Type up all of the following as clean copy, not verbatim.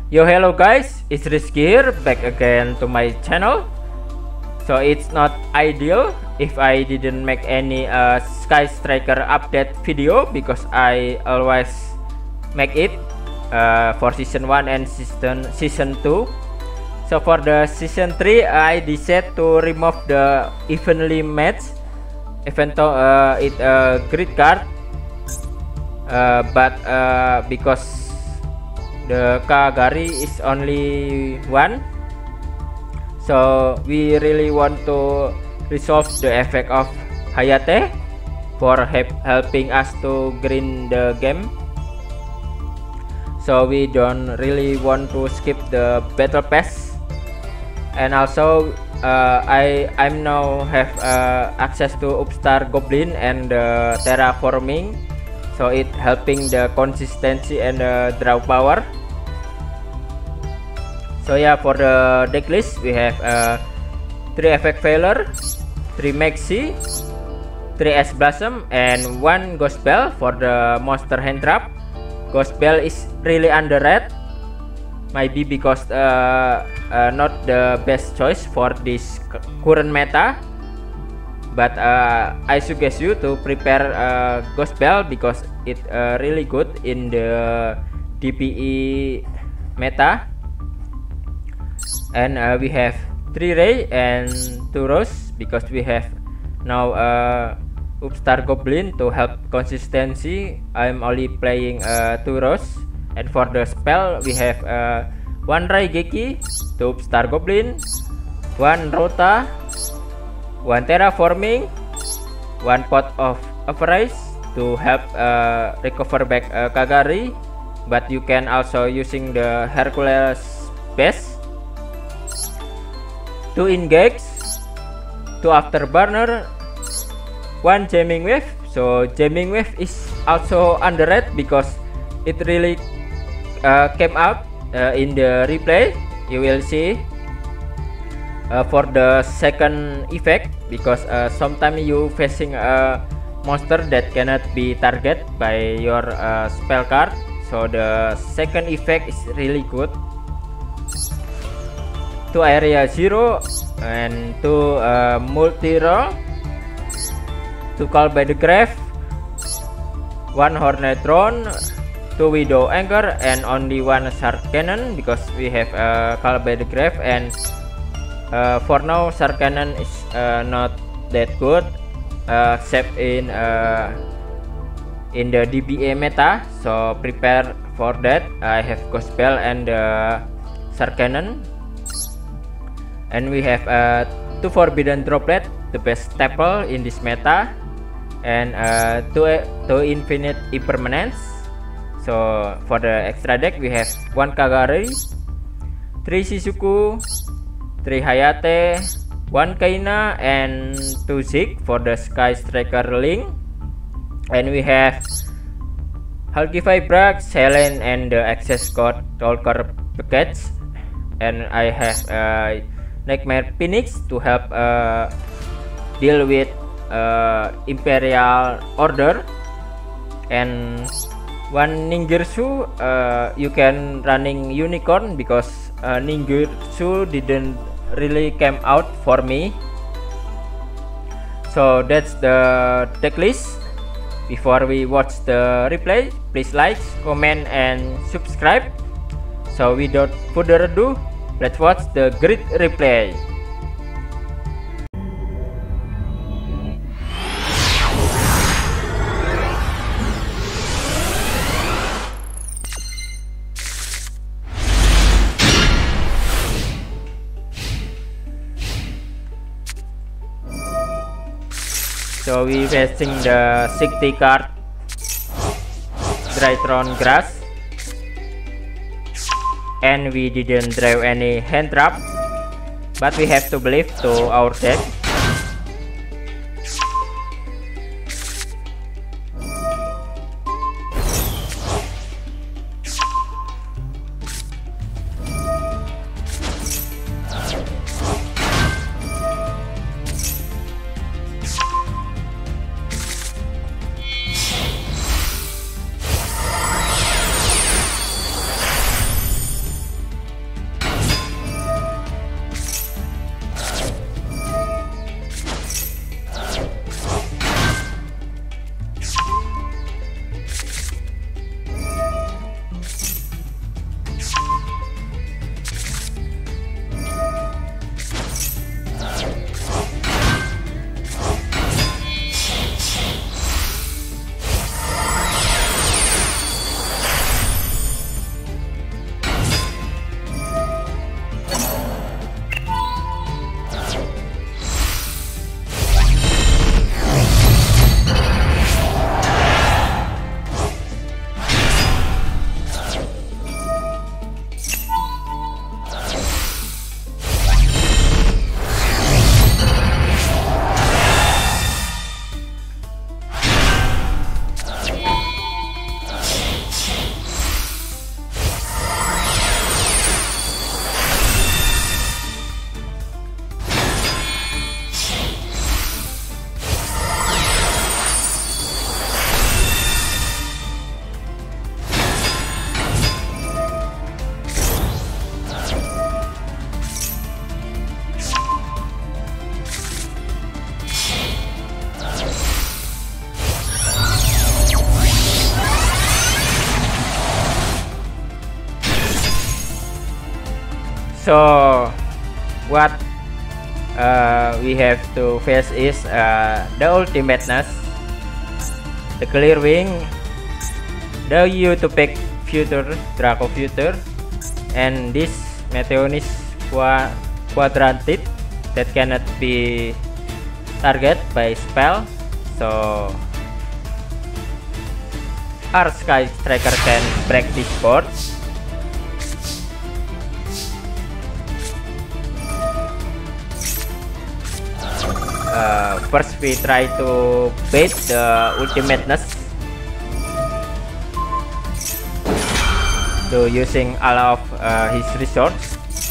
Yo, hello guys, it's Rizky here, back again to my channel. So it's not ideal if I didn't make any Sky Striker update video, because I always make it for season 1 and season 2. So for the season 3, I decided to remove the evenly match event, it grid card, but because the Kagari is only one, so we really want to resolve the effect of Hayate for helping us to green the game. So we don't really want to skip the battle pass, and also I'm now have access to Upstart Goblin and terraforming, so it helping the consistency and draw power. So yeah, for the deck list we have 3 Effect Failure, 3 Maxi, 3 S Blossom, and 1 Ghost Bell for the monster hand trap. Ghost Bell is really underrated, maybe because not the best choice for this current meta, but I suggest you to prepare Ghost Bell because it really good in the DPE meta. And we have 3 Ray and 2 Rose because we have now Upstart Goblin to help consistency. I'm only playing 2 Rose, and for the spell we have 1 Raigeki to Upstart Goblin, 1 Rota, 1 Terraforming, 1 Pot of Avarice to help recover back Kagari, but you can also using the Hercules base, 2 Engage, 2 Afterburner, 1 Jamming Wave. So Jamming Wave is also underrated because it really came out in the replay. You will see for the second effect, because sometimes you facing a monster that cannot be targeted by your spell card, so the second effect is really good. 2 Area Zero and 2 multi-roll, 2 Call by the Grave, 1 Hornet Drone, 2 Widow Anchor, and only 1 Shark Cannon because we have Call by the Grave, and for now Shark Cannon is not that good except in the DBA meta, so prepare for that. I have Ghost Bell and Shark Cannon, and we have 2 Forbidden Droplet, the best staple in this meta, and 2 Infinite Impermanence. So for the extra deck we have 1 Kagari, 3 Shizuku, 3 Hayate, 1 Kaina, and 2 Zeke for the Sky Striker Link, and we have Halkify Brax, Helen, and the Access Code Talker package, and I have Nightmare Phoenix to help deal with Imperial Order, and 1 Ningirsu. You can running Unicorn because Ningirsu didn't really came out for me. So that's the deck list. Before we watch the replay, please like, comment, and subscribe. So without further ado, let's watch the grid replay. So we facing the 60 card Drytron Grass, and we didn't draw any hand trap, but we have to believe to our deck. So what we have to face is the ultimateness, the clear wing, the U to pick future, Draco future, and this Meteonis quadrantid that cannot be target by spell. So our Sky Striker can break this board. First we try to bait the ultimateness to using all of his resources.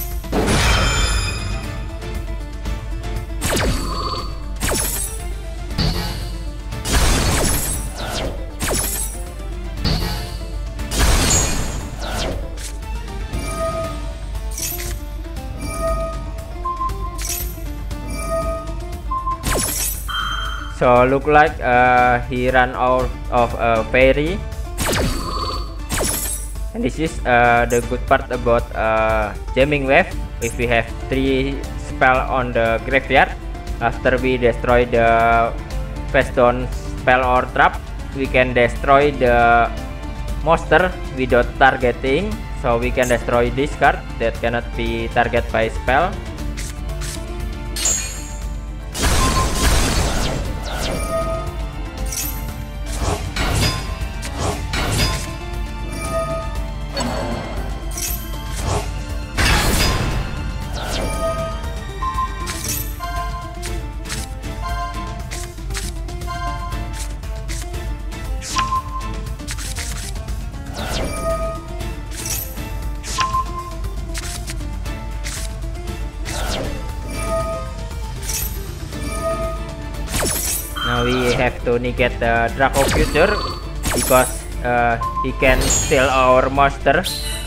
So look like he ran out of fairy, and this is the good part about jamming wave. If we have 3 spell on the graveyard, after we destroy the face down spell or trap, we can destroy the monster without targeting. So we can destroy this card that cannot be targeted by spell. Now we have to negate the Draco future because he can steal our monster.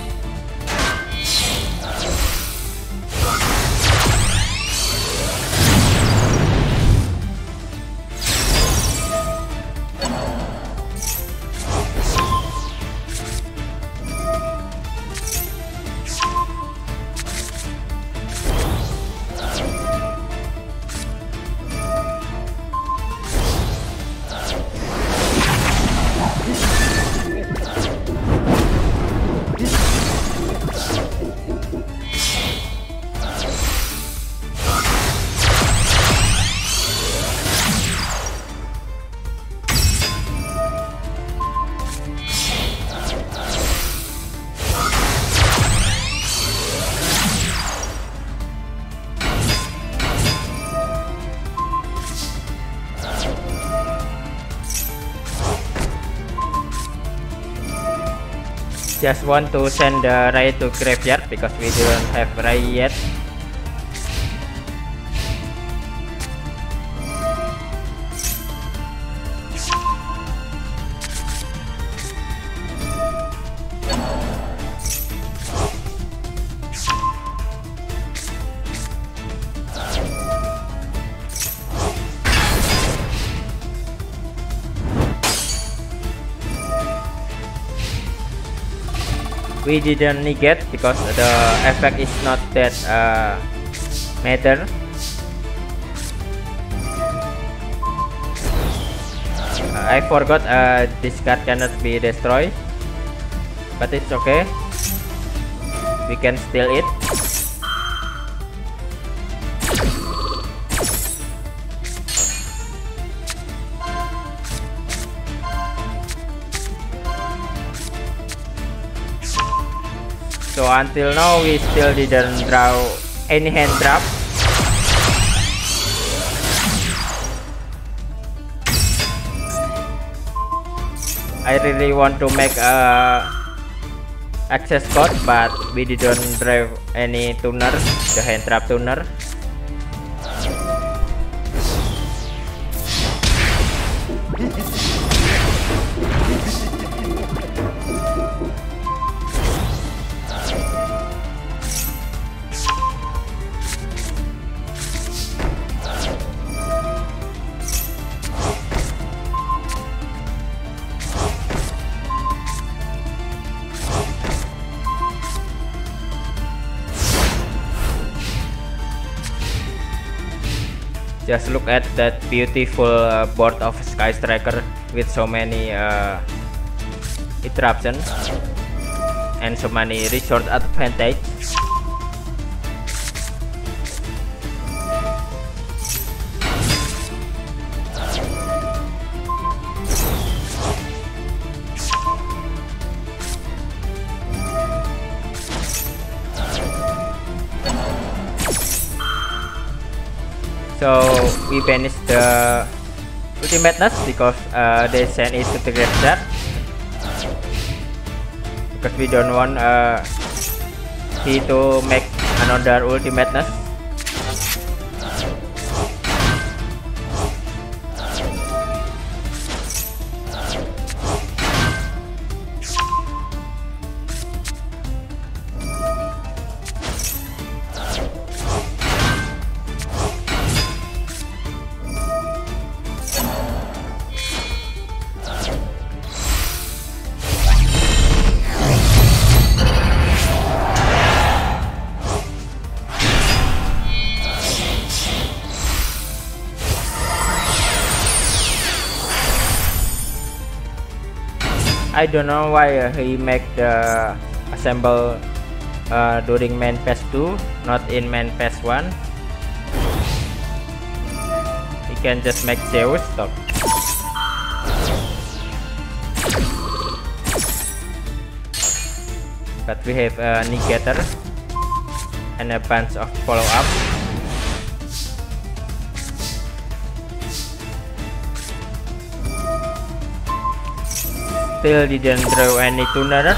Just want to send the Rai to graveyard because we don't have Rai yet. We didn't negate because the effect is not that matter. I forgot this card cannot be destroyed, but it's okay. We can steal it. So until now we still didn't draw any hand trap. I really want to make a access code, but we didn't draw any tuner, the hand trap tuner. Just look at that beautiful board of Sky Striker with so many interruptions and so many resource advantage. So we banish the ultimateness because they send it to the graveyard, because we don't want he to make another ultimateness. I don't know why he make the assemble during main phase 2, not in main phase 1. He can just make Zeus stop. But we have a negator and a bunch of follow-up. Still didn't draw any tuner.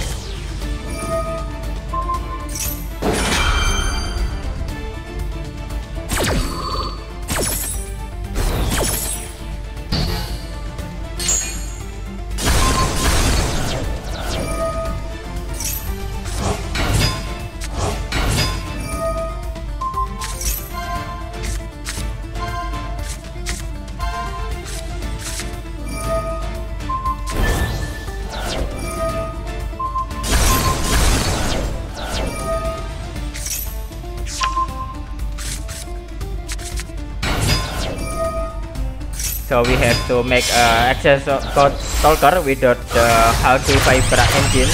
So we have to make access code stalker without the Halki Vibra engine.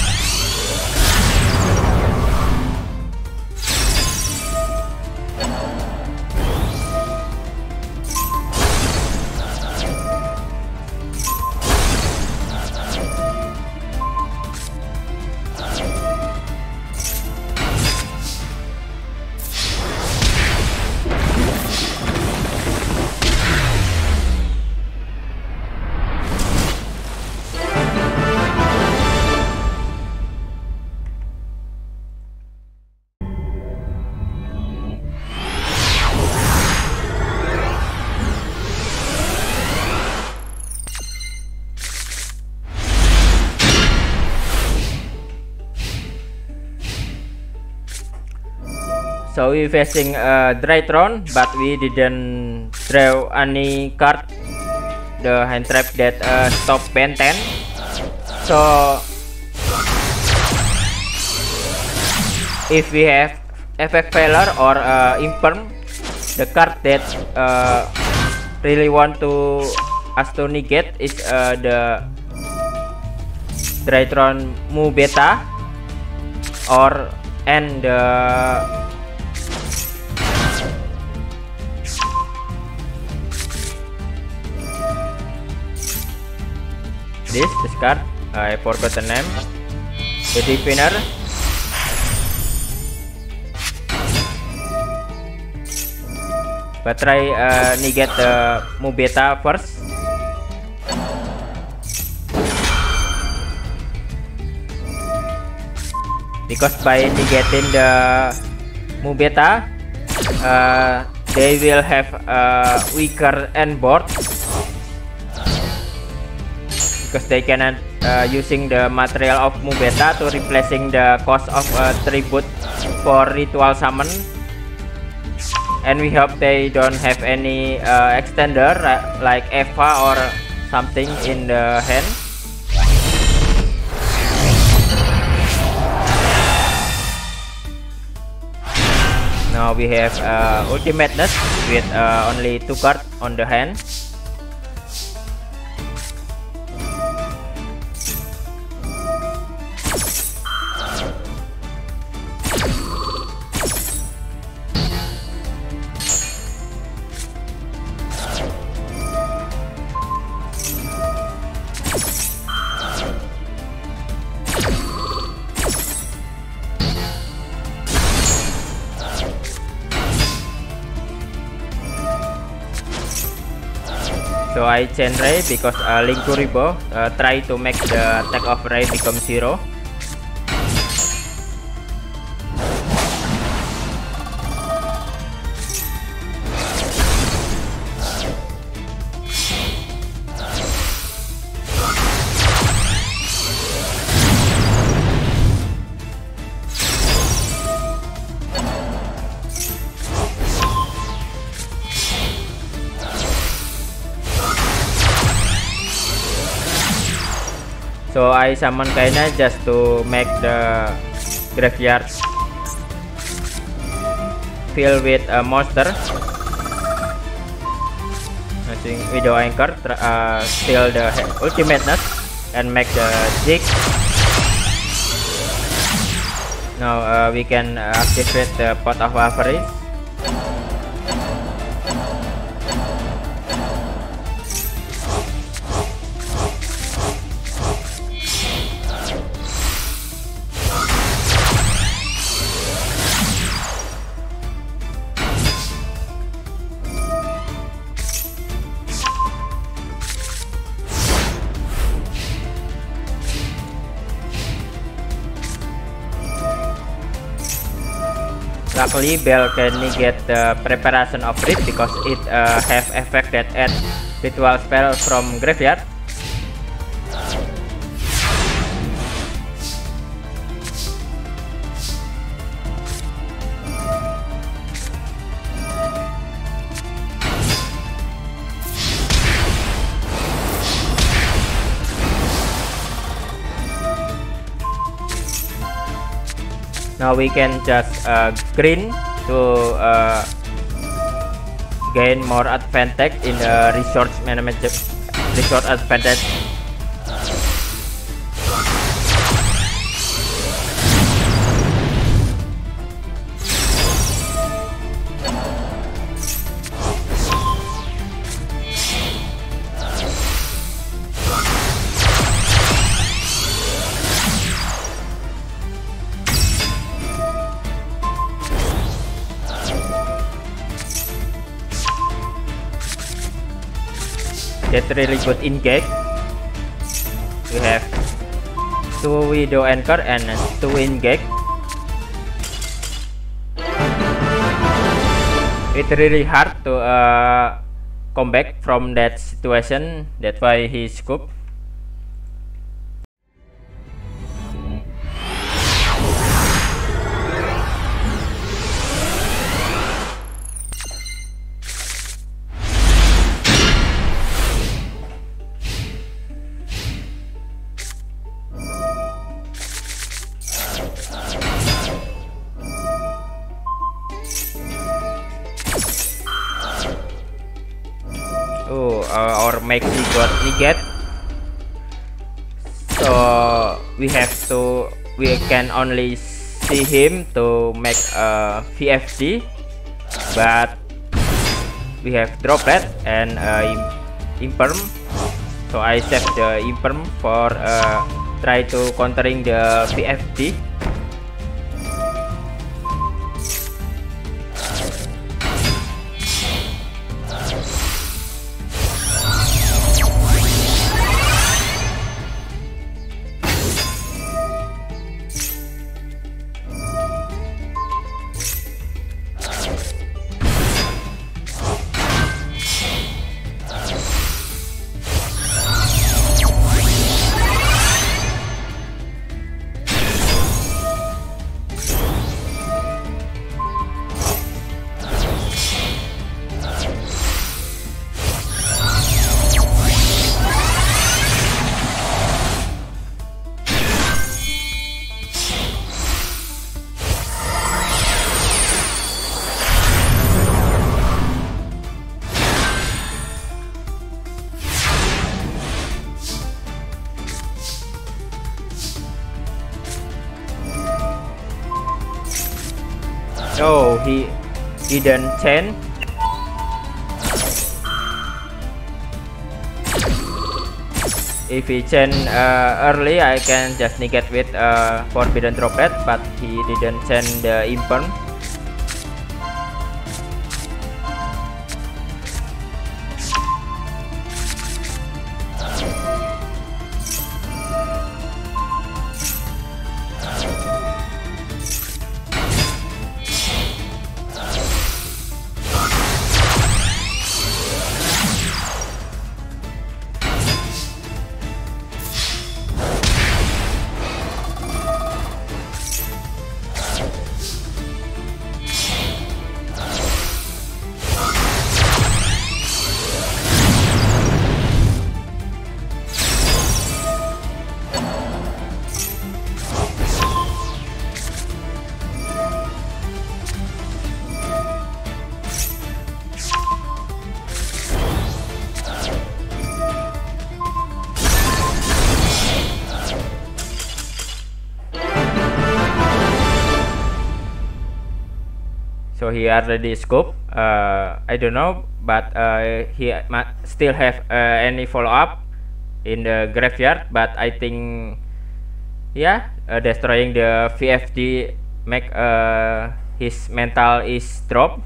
So we facing a Drytron, but we didn't draw any card. The hand trap that stop Ben 10. So if we have effect failure or imperm, the card that really want to us to negate is the Drytron Mu Beta or and this card, I forgot the name, the Diviner. But try negate the Mu Beta first. Because by negating the Mu Beta, they will have a weaker end board. Because they cannot using the material of Mu Beta to replacing the cost of tribute for ritual summon, and we hope they don't have any extender like Eva or something in the hand. No, Now we have ultimate nut with only 2 cards on the hand. So I change Ray because Linkuriboh try to make the attack of Ray become 0. So I summon Kaina just to make the graveyard filled with a monster. Using Widow Anchor, steal the ultimate nut and make the Zig. Now we can activate the Pot of Avarice. Luckily, Bell can negate the preparation of Reed because it have effect that add ritual spell from graveyard. Now we can just green to gain more advantage in the resource management, resource advantage. That's really good in gate. We have 2 Widow Anchor and 2 in gate. It's really hard to come back from that situation. That's why he scooped. Or Maxi got negate, so we can only see him to make a VFD, but we have Droplet and Imperm, so I save the Imperm for try to countering the VFD. Oh, he didn't change. If he change early, I can just negate with Forbidden Droplet, but he didn't change the imperm. So he already scope. I don't know, but he still have any follow up in the graveyard. But I think, yeah, destroying the VFD make his mental is drop.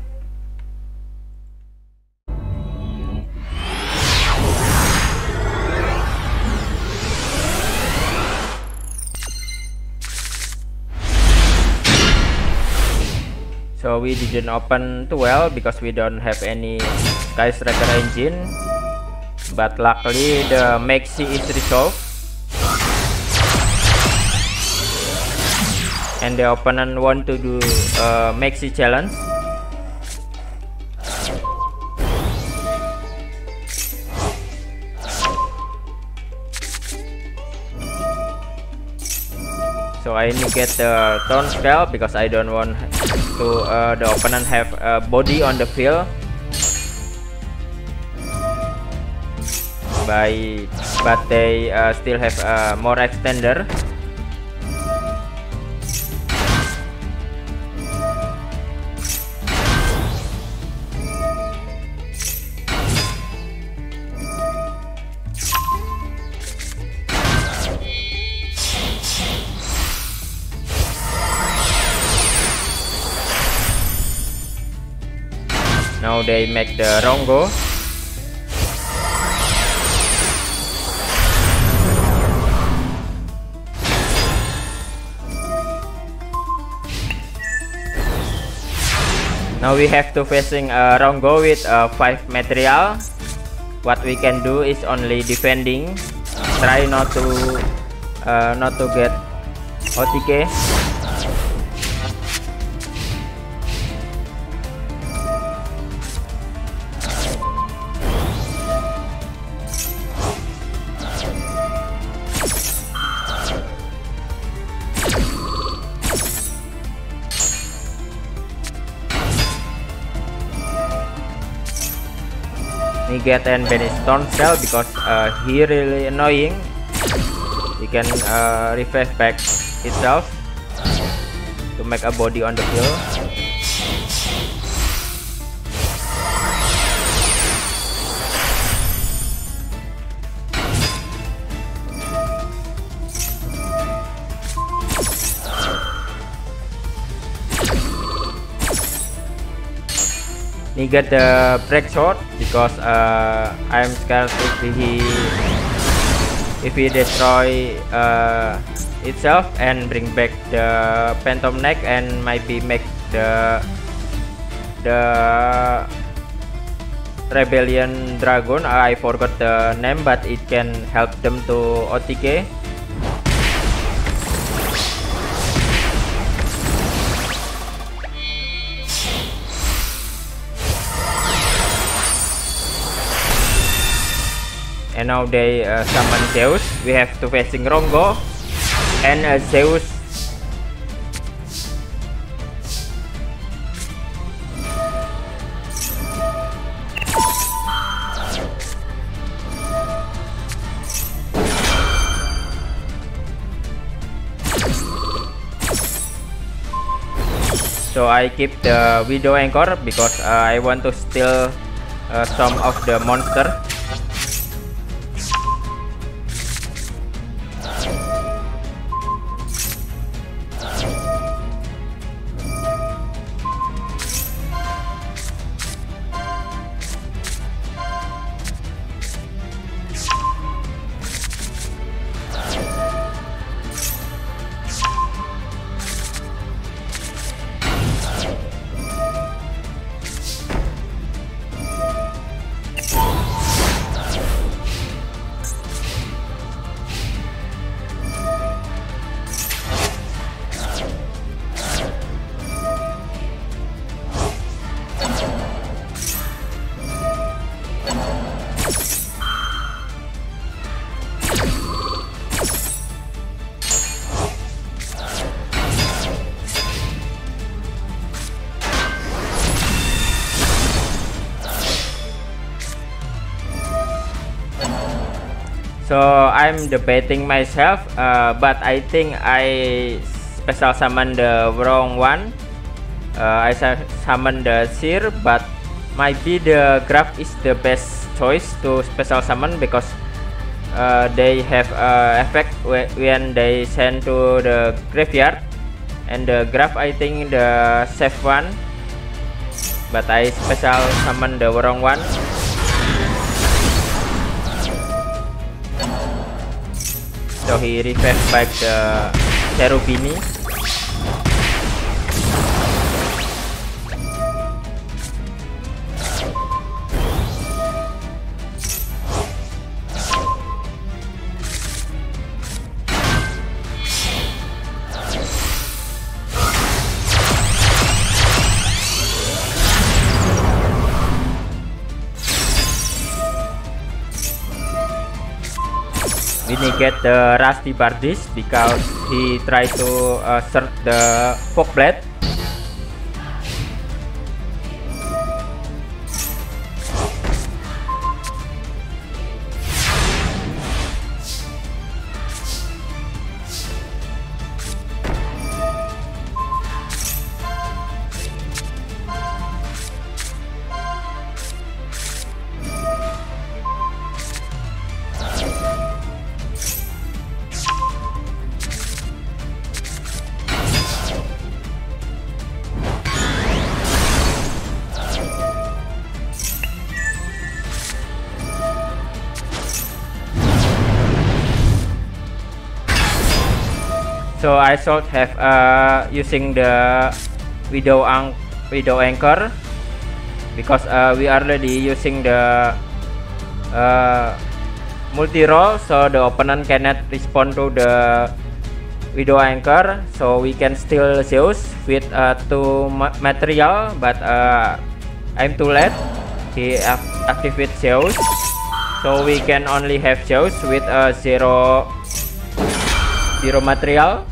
So we didn't open too well because we don't have any Sky Striker engine, but luckily the Maxi is resolved and the opponent want to do Maxi challenge. So I negate the Taunt spell because I don't want to the opponent have a body on the field. But they still have more extender. Now they make the Rongo. Now we have to facing Rongo with 5 material. What we can do is only defending. Try not to get OTK. Get and banish Taunt spell because he really annoying. He can refresh back itself to make a body on the field. Negate the break shot because I'm scared if he destroy itself and bring back the Phantom Neck and maybe make the Rebellion Dragon. I forgot the name, but it can help them to OTK. And now they summon Zeus. We have to facing Rongo and Zeus. So I keep the Widow Anchor because I want to steal some of the monster. So I'm debating myself, but I think I special summon the wrong one. I summon the Seer, but maybe the Graph is the best choice to special summon because they have effect when they send to the graveyard, and the Graph I think the safe one, but I special summon the wrong one. So he revives back the Cherubini. We negate the Rusty Bardis because he tried to search the Fogblade. So I should have using the Widow Anchor because we are already using the multi-roll, so the opponent cannot respond to the Widow Anchor. So we can steal Zeus with 2 material, but I'm too late. He activate Zeus, so we can only have Zeus with 0 material.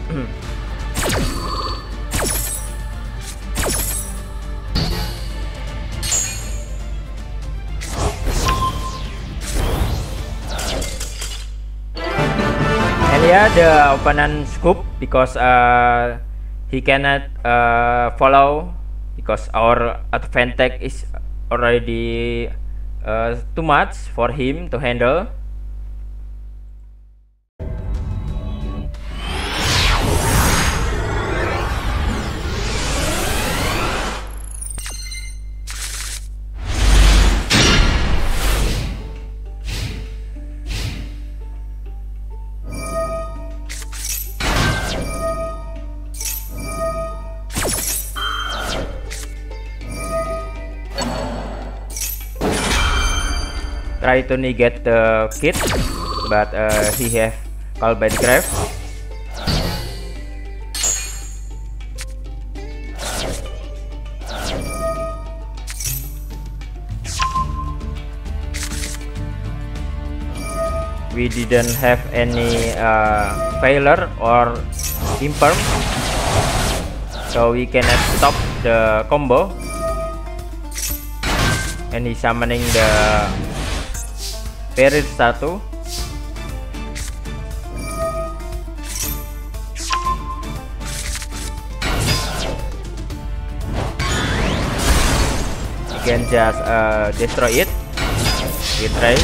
And yeah, the opponent scoop because he cannot follow because our advantage is already too much for him to handle. Try to negate the kit, but he have Called by the Grave. We didn't have any failure or imperm, so we cannot stop the combo. And he's summoning the Perid 1. can just destroy it. We try.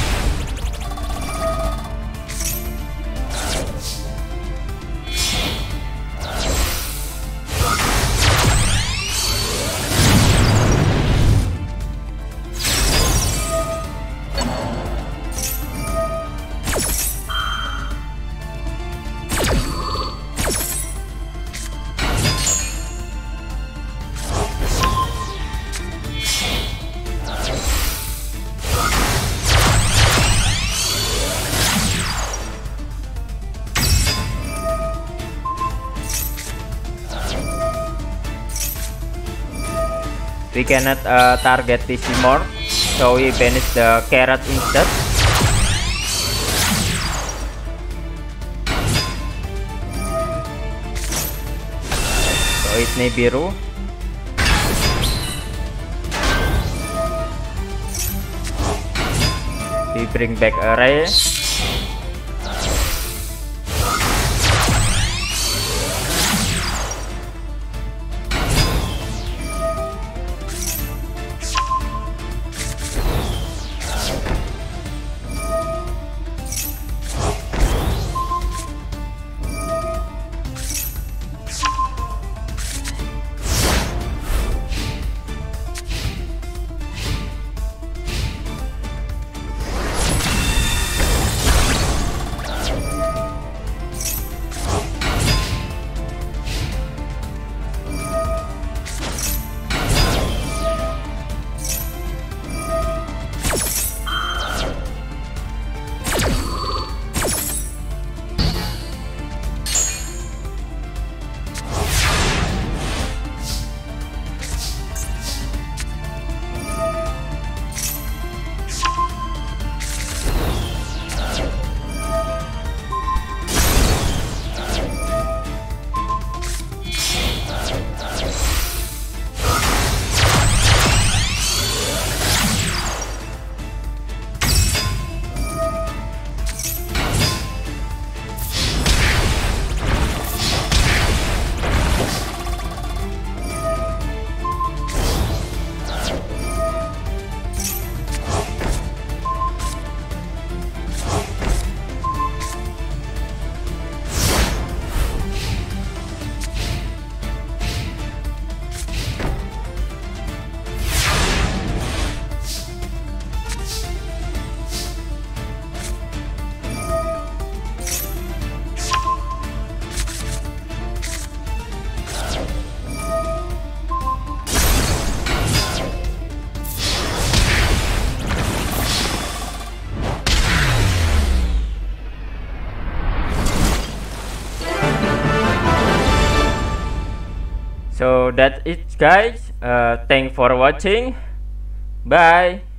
We cannot target this more, so we banish the carrot instead. So it Nibiru. We bring back a Ray. So that's it guys, thanks for watching, bye.